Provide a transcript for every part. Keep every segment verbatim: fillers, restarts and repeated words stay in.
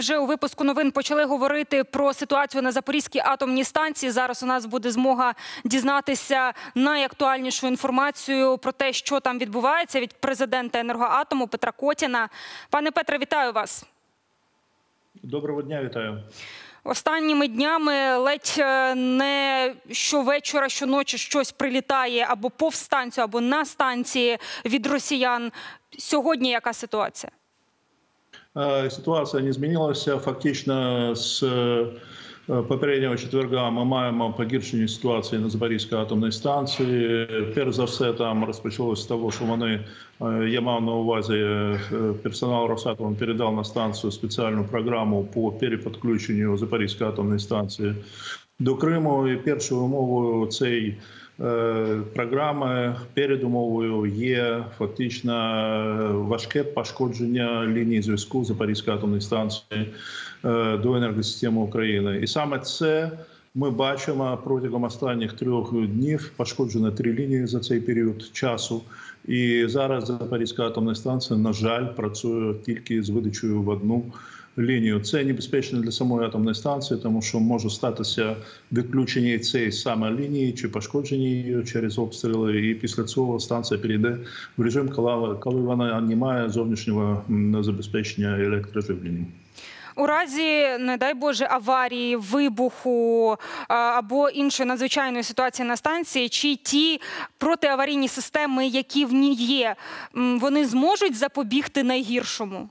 вже у випуску новин почали говорити про ситуацію на Запорізькій атомній станції. Зараз у нас буде змога дізнатися найактуальнішу інформацію про те, що там відбувається, від президента «Енергоатому» Петра Котіна. Пане Петре, вітаю вас. Доброго дня, вітаю. Останніми днями ледь не щовечора, щоночі щось прилітає або повз станцію, або на станції від росіян. Сьогодні яка ситуація? Ситуація не змінилася. Фактично з попереднього четверга ми маємо погіршення ситуації на Запорізькій атомній станції. Перш за все, там розпочалося з того, що вони, я мав на увазі, персонал Росатому передав на станцію спеціальну програму по перепідключенню Запорізької атомної станції до Криму. І першою умовою цієї програми, перед умовою є фактично важке пошкодження лінії зв'язку Запорізької атомної станції до енергосистеми України. І саме це ми бачимо протягом останніх трьох днів. Пошкоджено три лінії за цей період часу. І зараз Запорізька атомна станція, на жаль, працює тільки з видачею в одну лінію. Це небезпечно для самої атомної станції, тому що може статися відключення цієї саме лінії чи пошкодження її через обстріли. І після цього станція перейде в режим, коли вона не має зовнішнього забезпечення електроживлення. У разі, не дай Боже, аварії, вибуху або іншої надзвичайної ситуації на станції, чи ті протиаварійні системи, які в ній є, вони зможуть запобігти найгіршому?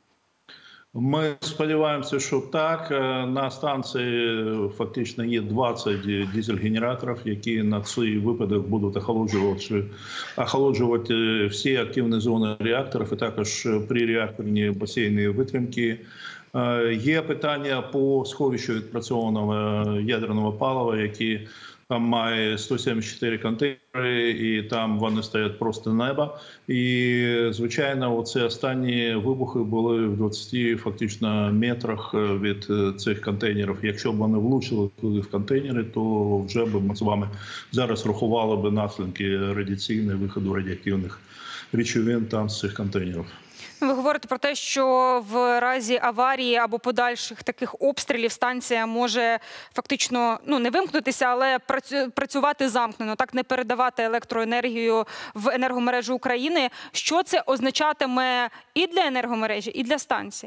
Ми сподіваємося, що так. На станції фактично є двадцять дизель-генераторів, які на цей випадок будуть охолоджувати, охолоджувати всі активні зони реакторів, і також при реакторній басейній витримці. Є питання по сховищу відпрацьованого ядерного палива, які там має сто сімдесят чотири контейнери, і там вони стоять просто неба. І, звичайно, оці останні вибухи були в двадцяти фактично метрах від цих контейнерів. Якщо б вони влучили туди в контейнери, то вже б ми з вами зараз рахували б наслідки радіаційного виходу радіоактивних речовин там з цих контейнерів. Ви говорите про те, що в разі аварії або подальших таких обстрілів станція може фактично, ну, не вимкнутися, але працювати замкнено, так, не передавати електроенергію в енергомережу України. Що це означатиме і для енергомережі, і для станції?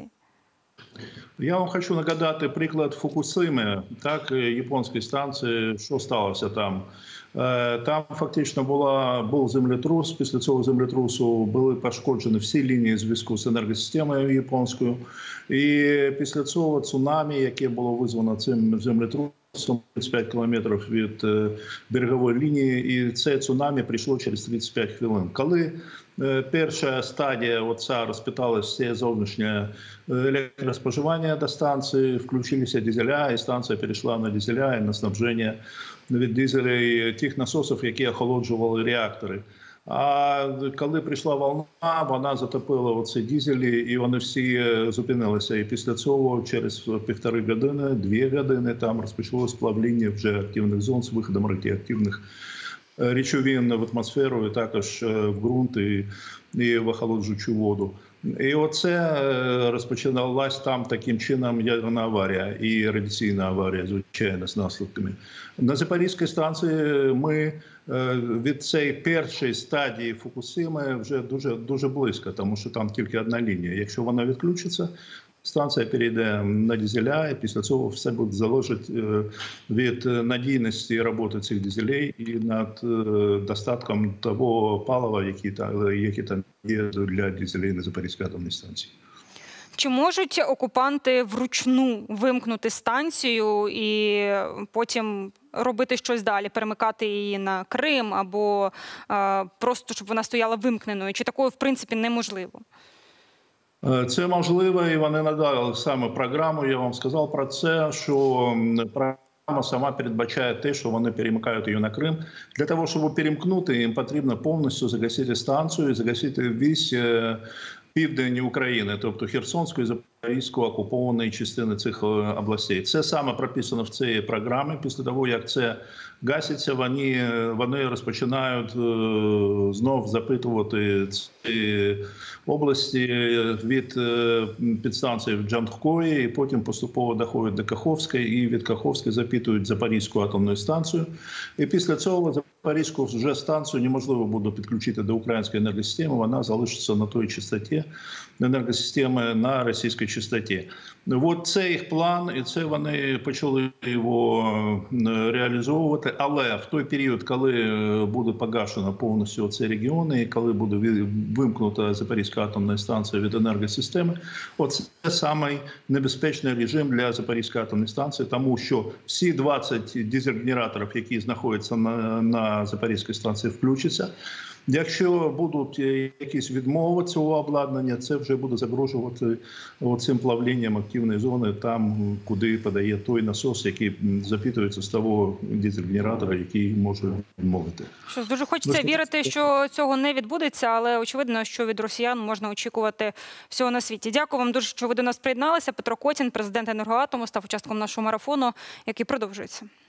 Я вам хочу нагадати приклад Фукусими, так, японської станції, що сталося там. Там фактично була, був землетрус, після цього землетрусу були пошкоджені всі лінії зв'язку з енергосистемою японською. І після цього цунамі, яке було визвано цим землетрусом, тридцять п'ять кілометрів від берегової лінії, і це цунамі прийшло через тридцять п'ять хвилин. Коли перша стадія оця розпиталася все зовнішнє електроспоживання до станції, включилися дизеля, і станція перейшла на дизеля і на снабження від дизелей тих насосів, які охолоджували реактори. А коли прийшла волна, вона затопила оці дизелі, і вони всі зупинилися. І після цього через півтори години, дві години там розпочалося сплавління вже активних зон з виходом радіоактивних речовин в атмосферу, і також в ґрунт, і, і в охолоджуючу воду. І оце розпочиналась там таким чином ядерна аварія і радіаційна аварія, звичайно, з наслідками. На Запорізькій станції ми від цієї першої стадії Фукусими вже дуже, дуже близько, тому що там тільки одна лінія. Якщо вона відключиться, станція перейде на дизеля, і після цього все буде залежати від надійності роботи цих дизелей і над достатком того палива, яке там є для дизелей на Запорізькій атомній станції. Чи можуть окупанти вручну вимкнути станцію і потім робити щось далі, перемикати її на Крим або е, просто, щоб вона стояла вимкненою? Чи такого, в принципі, неможливо? Це можливо, і вони надали саме програму. Я вам сказав про це, що програма сама передбачає те, що вони перемикають її на Крим. Для того, щоб перемкнути, їм потрібно повністю загасити станцію і загасити весь південь України, тобто Херсонську і Запорізьку різко окупованої частини цих областей. Це саме прописано в цій програмі. Після того, як це гаситься, вони, вони розпочинають знов запитувати ці області від підстанції в Джанкої, і потім поступово доходять до Каховської, і від Каховської запитують Запорізьку атомну станцію. І після цього Запорізьку вже станцію неможливо буде підключити до української енергосистеми, вона залишиться на той частоті енергосистеми, на російській частоті. От це їх план, і це вони почали його реалізовувати. Але в той період, коли буде погашено повністю ці регіони, і коли буде вимкнута Запорізька атомна станція від енергосистеми, оце самий небезпечний режим для Запорізької атомної станції, тому що всі двадцять дизель-генераторів, які знаходяться на, на Запорізькій станції, включаться. Якщо будуть якісь відмови цього обладнання, це вже буде загрожувати цим плавленням активної зони там, куди подає той насос, який запитується з того дизель-генератора, який може відмовити. Що ж, дуже хочеться ну, вірити, що цього не відбудеться, але очевидно, що від росіян можна очікувати всього на світі. Дякую вам дуже, що ви до нас приєдналися. Петро Котін, президент «Енергоатому», став учасником нашого марафону, який продовжується.